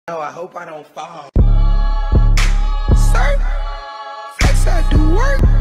No, I hope I don't fall. Sir, flex, I do work.